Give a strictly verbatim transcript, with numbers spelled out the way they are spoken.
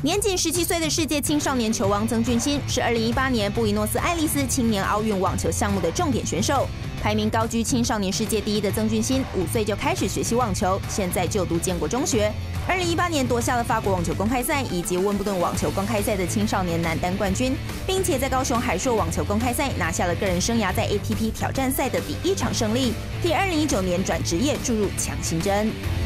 年仅十七岁的世界青少年球王曾俊欣，是二零一八年布宜诺斯艾利斯青年奥运网球项目的重点选手。排名高居青少年世界第一的曾俊欣，五岁就开始学习网球，现在就读建国中学。二零一八年夺下了法国网球公开赛以及温布顿网球公开赛的青少年男单冠军，并且在高雄海硕网球公开赛拿下了个人生涯在 A T P 挑战赛的第一场胜利，替二零一九年转职业注入强心针。